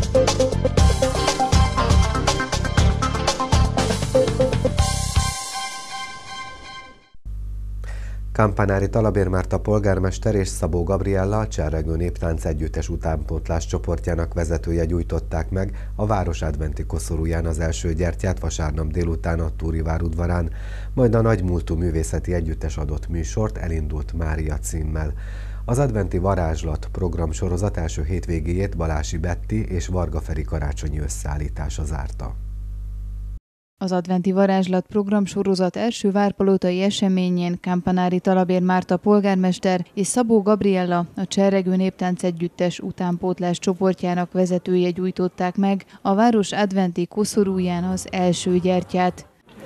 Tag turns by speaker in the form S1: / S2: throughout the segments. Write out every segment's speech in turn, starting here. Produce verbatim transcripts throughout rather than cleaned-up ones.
S1: Campanári Talabér Márta polgármester és Szabó Gabriella, a Cserregő Néptánc Együttes utánpótlás csoportjának vezetője gyújtották meg a város adventi koszorúján az első gyertyát vasárnap délután a Túrivár udvarán, majd a Nagymúltú Művészeti Együttes adott műsort Elindult Mária címmel. Az adventi varázslat programsorozat első hétvégéjét Balási Betti és Varga Feri karácsonyi összeállítása zárta.
S2: Az adventi varázslat programsorozat első várpalotai eseményén Campanári Talabér Márta polgármester és Szabó Gabriella, a Cserregő Néptánc Együttes utánpótlás csoportjának vezetője gyújtották meg a város adventi koszorúján az első gyertyát.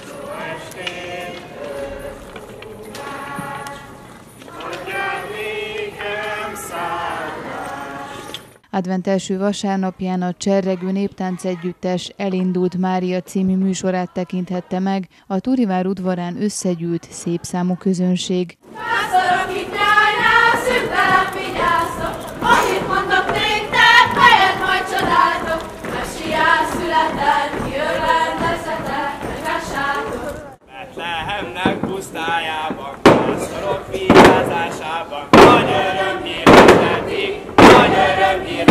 S2: Advent első vasárnapján a Cserregő Néptánc Együttes Elindult Mária című műsorát tekinthette meg a Túrivár udvarán összegyűlt szép számú közönség.
S3: Pásztorok itt járnál, szüntelen vigyáztok, annyit mondok néktek, helyet majd csodáltok, Messiás született, jövendezzetek, meghássátok.
S4: Betlehemnek pusztájában, pásztorok vigyázásában, nagy öröm hirdetik, nagy öröm hirdetik.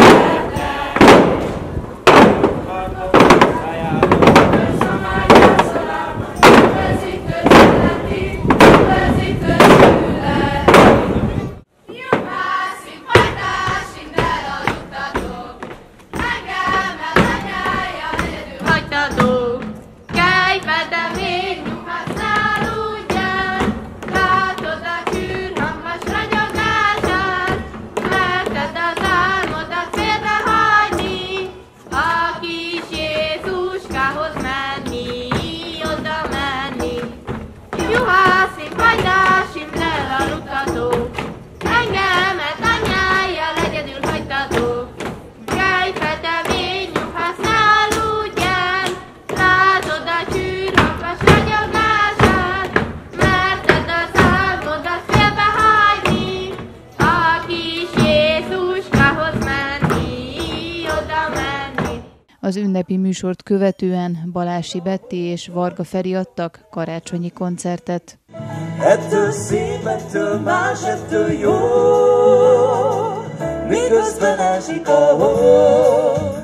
S2: Az ünnepi műsort követően Balási Betti és Varga Feri adtak karácsonyi koncertet.
S5: Ettől szép, ettől más, ettől jó, miközben esik a hó.